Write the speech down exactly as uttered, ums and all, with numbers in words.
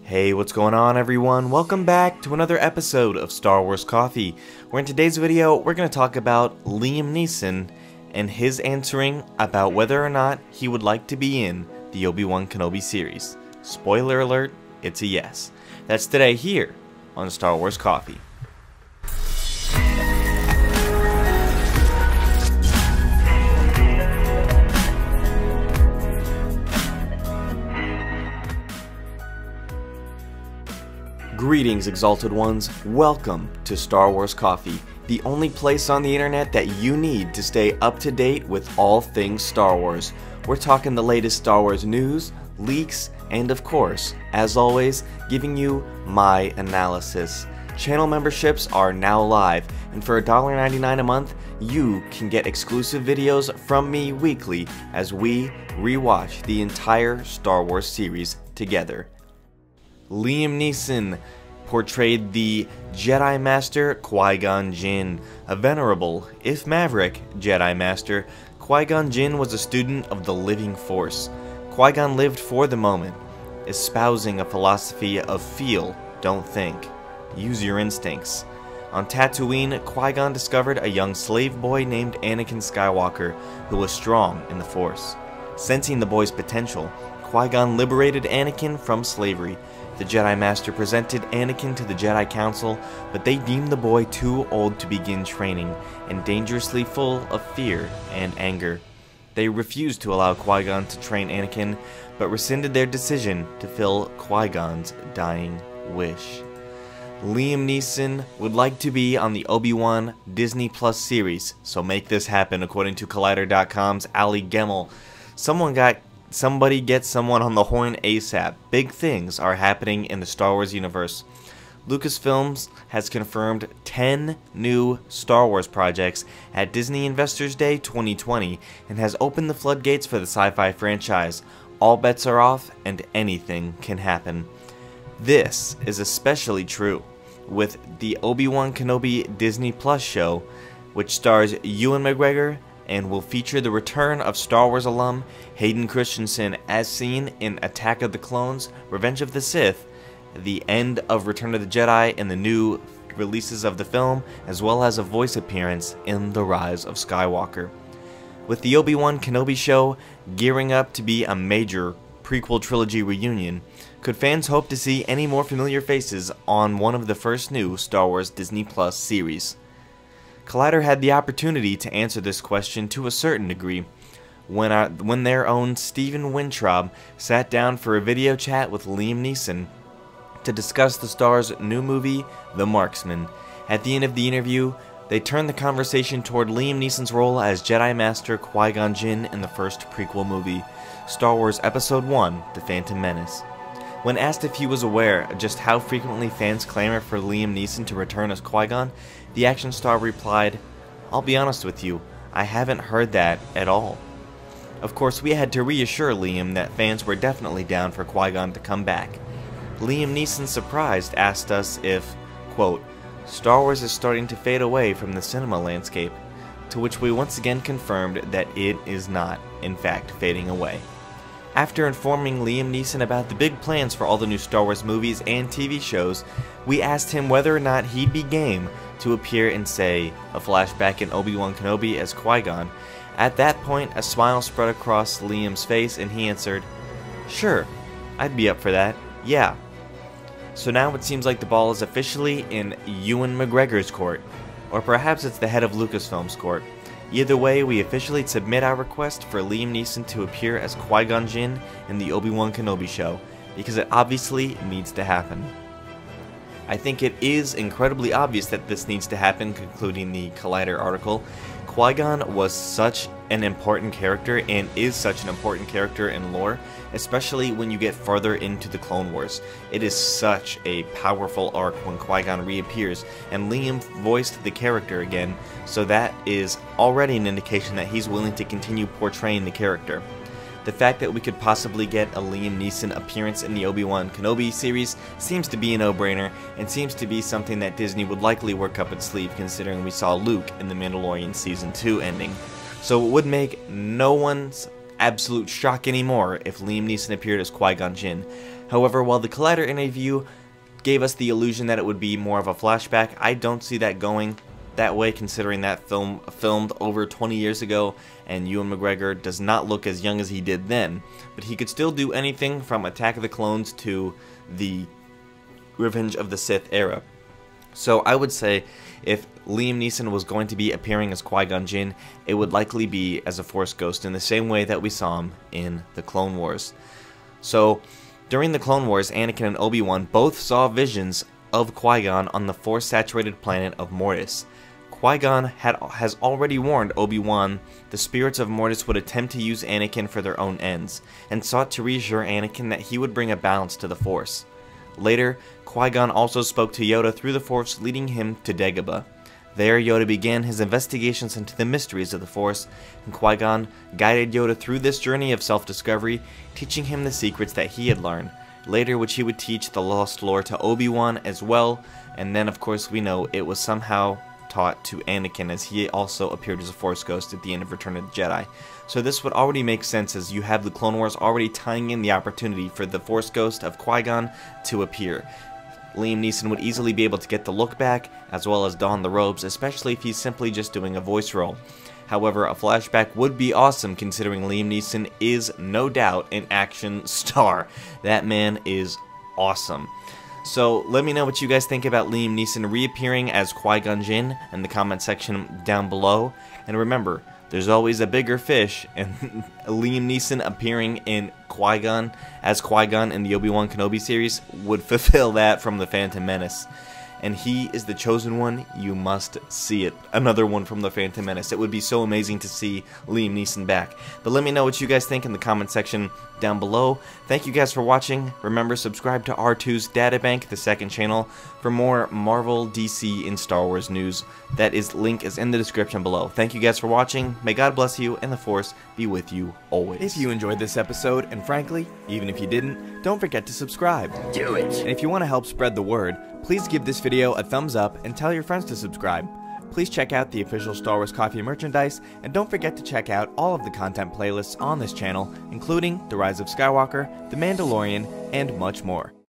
Hey, what's going on everyone? Welcome back to another episode of Star Wars Coffee, where in today's video we're going to talk about Liam Neeson and his answering about whether or not he would like to be in the Obi-Wan Kenobi series. Spoiler alert, it's a yes. That's today here on Star Wars Coffee. Greetings, Exalted Ones. Welcome to Star Wars Coffee, the only place on the internet that you need to stay up to date with all things Star Wars. We're talking the latest Star Wars news, leaks, and of course, as always, giving you my analysis. Channel memberships are now live, and for one dollar ninety-nine a month, you can get exclusive videos from me weekly as we rewatch the entire Star Wars series together. Liam Neeson portrayed the Jedi Master Qui-Gon Jinn, a venerable, if maverick, Jedi Master. Qui-Gon Jinn was a student of the living Force. Qui-Gon lived for the moment, espousing a philosophy of feel, don't think. Use your instincts. On Tatooine, Qui-Gon discovered a young slave boy named Anakin Skywalker, who was strong in the Force. Sensing the boy's potential, Qui-Gon liberated Anakin from slavery. The Jedi Master presented Anakin to the Jedi Council, but they deemed the boy too old to begin training, and dangerously full of fear and anger. They refused to allow Qui-Gon to train Anakin, but rescinded their decision to fill Qui-Gon's dying wish. Liam Neeson would like to be on the Obi-Wan Disney Plus series, so make this happen, according to Collider dot com's Ali Gemmel. Someone got Somebody get someone on the horn ASAP. Big things are happening in the Star Wars universe. Lucasfilms has confirmed ten new Star Wars projects at Disney Investors Day twenty twenty and has opened the floodgates for the sci-fi franchise. All bets are off and anything can happen. This is especially true with the Obi-Wan Kenobi Disney Plus show, which stars Ewan McGregor and will feature the return of Star Wars alum Hayden Christensen as seen in Attack of the Clones, Revenge of the Sith, the end of Return of the Jedi, and the new releases of the film, as well as a voice appearance in The Rise of Skywalker. With the Obi-Wan Kenobi show gearing up to be a major prequel trilogy reunion, could fans hope to see any more familiar faces on one of the first new Star Wars Disney Plus series? Collider had the opportunity to answer this question to a certain degree when, our, when their own Stephen Weintraub sat down for a video chat with Liam Neeson to discuss the star's new movie, The Marksman. At the end of the interview, they turned the conversation toward Liam Neeson's role as Jedi Master Qui-Gon Jinn in the first prequel movie, Star Wars Episode one, The Phantom Menace. When asked if he was aware of just how frequently fans clamor for Liam Neeson to return as Qui-Gon, the action star replied, "I'll be honest with you, I haven't heard that at all." Of course, we had to reassure Liam that fans were definitely down for Qui-Gon to come back. Liam Neeson, surprised, asked us if, quote, "Star Wars is starting to fade away from the cinema landscape," to which we once again confirmed that it is not, in fact, fading away. After informing Liam Neeson about the big plans for all the new Star Wars movies and T V shows, we asked him whether or not he'd be game to appear in, say, a flashback in Obi-Wan Kenobi as Qui-Gon. At that point, a smile spread across Liam's face and he answered, "Sure, I'd be up for that, yeah." So now it seems like the ball is officially in Ewan McGregor's court, or perhaps it's the head of Lucasfilm's court. Either way, we officially submit our request for Liam Neeson to appear as Qui-Gon Jinn in the Obi-Wan Kenobi show, because it obviously needs to happen. I think it is incredibly obvious that this needs to happen, concluding the Collider article. Qui-Gon was such an important character and is such an important character in lore, especially when you get further into the Clone Wars. It is such a powerful arc when Qui-Gon reappears, and Liam voiced the character again, so that is already an indication that he's willing to continue portraying the character. The fact that we could possibly get a Liam Neeson appearance in the Obi-Wan Kenobi series seems to be a no-brainer, and seems to be something that Disney would likely work up its sleeve, considering we saw Luke in The Mandalorian Season two ending. So it would make no one's absolute shock anymore if Liam Neeson appeared as Qui-Gon Jinn. However, while the Collider interview gave us the illusion that it would be more of a flashback, I don't see that going that way, considering that film filmed over twenty years ago, and Ewan McGregor does not look as young as he did then. But he could still do anything from Attack of the Clones to the Revenge of the Sith era. So I would say if Liam Neeson was going to be appearing as Qui-Gon Jinn, it would likely be as a Force ghost in the same way that we saw him in the Clone Wars. So during the Clone Wars, Anakin and Obi-Wan both saw visions of Qui-Gon on the Force-saturated planet of Mortis. Qui-Gon had, has already warned Obi-Wan the spirits of Mortis would attempt to use Anakin for their own ends, and sought to reassure Anakin that he would bring a balance to the Force. Later, Qui-Gon also spoke to Yoda through the Force, leading him to Dagobah. There, Yoda began his investigations into the mysteries of the Force, and Qui-Gon guided Yoda through this journey of self-discovery, teaching him the secrets that he had learned, later which he would teach the lost lore to Obi-Wan as well, and then of course we know it was somehow taught to Anakin, as he also appeared as a Force ghost at the end of Return of the Jedi. So this would already make sense, as you have the Clone Wars already tying in the opportunity for the Force ghost of Qui-Gon to appear. Liam Neeson would easily be able to get the look back, as well as don the robes, especially if he's simply just doing a voice role. However, a flashback would be awesome, considering Liam Neeson is no doubt an action star. That man is awesome. So let me know what you guys think about Liam Neeson reappearing as Qui-Gon Jinn in the comment section down below. And remember, there's always a bigger fish, and Liam Neeson appearing in Qui-Gon as Qui-Gon in the Obi-Wan Kenobi series would fulfill that from The Phantom Menace. And he is the chosen one. You must see it. Another one from The Phantom Menace. It would be so amazing to see Liam Neeson back. But let me know what you guys think in the comment section down below. Thank you guys for watching. Remember, subscribe to R two's Databank, the second channel, for more Marvel, D C, and Star Wars news. That is link is in the description below. Thank you guys for watching. May God bless you, and the Force be with you always. If you enjoyed this episode, and frankly, even if you didn't, don't forget to subscribe. Do it! And if you want to help spread the word, please give this video a thumbs up and tell your friends to subscribe. Please check out the official Star Wars Coffee merchandise, and don't forget to check out all of the content playlists on this channel, including The Rise of Skywalker, The Mandalorian, and much more.